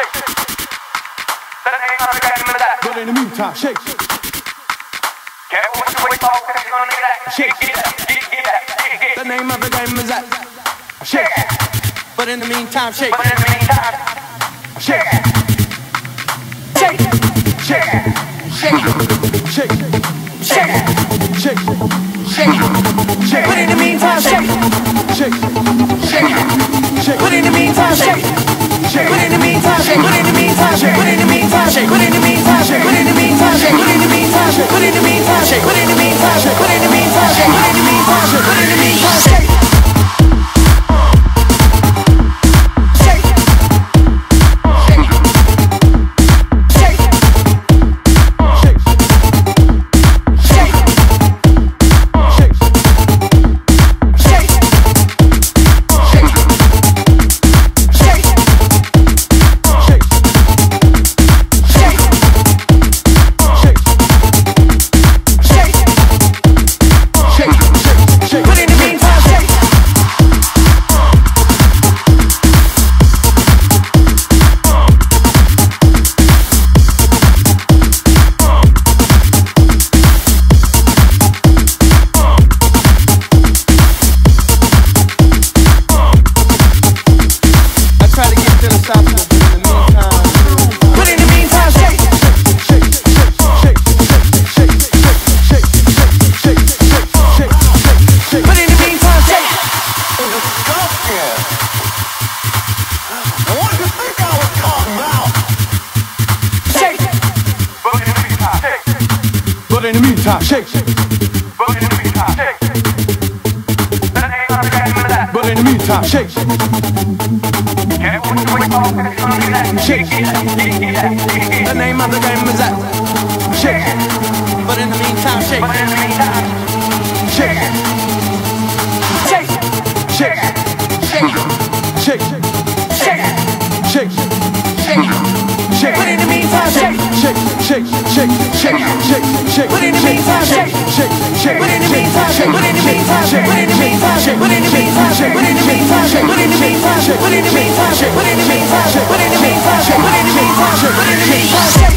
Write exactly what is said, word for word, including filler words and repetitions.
But in the meantime, shake. Shake. The name of the game is that. Shake. But in the meantime, shake. Shake. Shake. Shake. Shake. Shake. Shake. Shake. Shake. Shake. But in the meantime, shake. Shake. Shake. Shake. But in the meantime, shake. Shake. But in the meantime, shake. But in the meantime, shake. But in the meantime, shake. But in the meantime, shake. But in the meantime, shake. But in the meantime, shake. But in the meantime, shake. But in the meantime, shake. But in the meantime, shake. But in the meantime, shake. But in the meantime, shake. But in the meantime, shake. But in the meantime, shake. But in the meantime, shake. Shake. The name of the game is that. Shake. But in the meantime, shake. But in the meantime, shake. Shake. Shake. Shake. Shake. Shake. Shake. Shake. But in the meantime, shake. Shake. Shake. Shake. Shake. Shake. Shake. But in the meantime, shake. Shake. Shake. But in the meantime, shake. But in the meantime, shake. But in the meantime, shake. But in the meantime, shake. But in the meantime, shake. But in the meantime, shake. But in the meantime, shake. But in the meantime, shake. But in the meantime, shake. But in the meantime, shake. But in the meantime, shake.